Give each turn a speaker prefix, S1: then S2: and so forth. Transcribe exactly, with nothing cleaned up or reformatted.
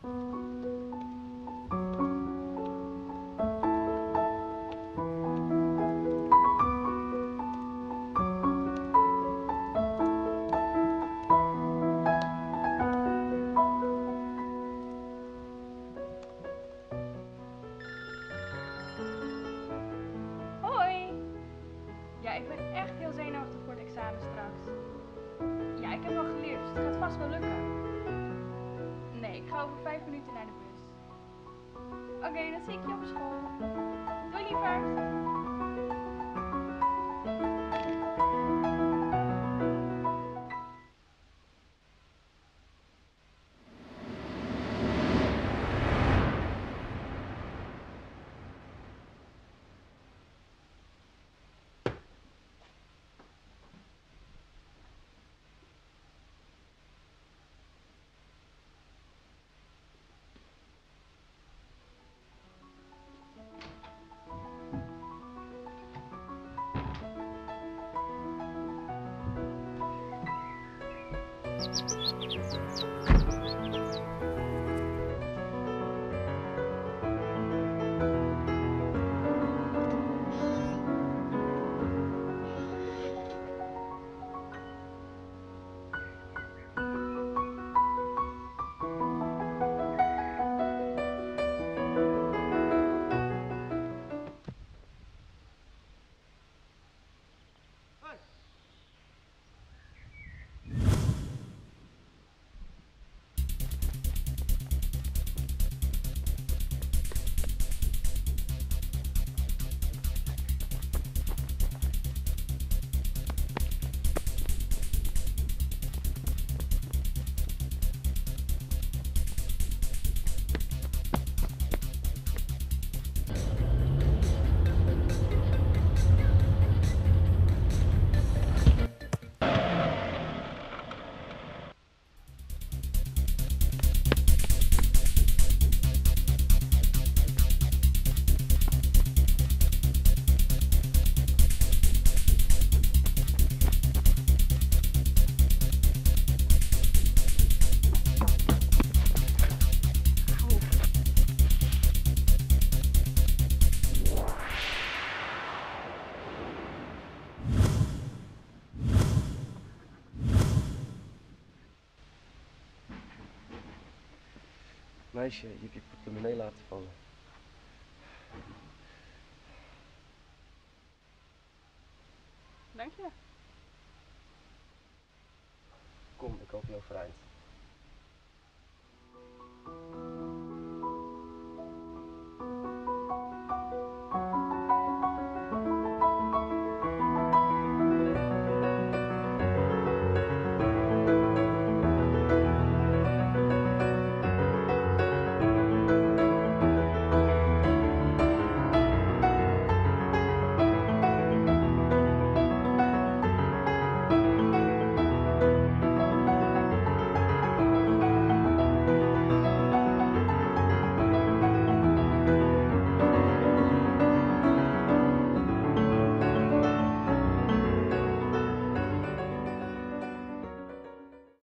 S1: Hoi! Ja, ik ben echt heel zenuwachtig voor het examen straks. Ja, ik heb wel geleerd, dus het gaat vast wel lukken. Nee, ik ga over vijf minuten naar de bus. Oké, dan zie ik je op school. Doei lieverd!
S2: Meisje, je hebt je portemonnee laten vallen.
S1: Dank je.
S2: Kom, ik help je overeind.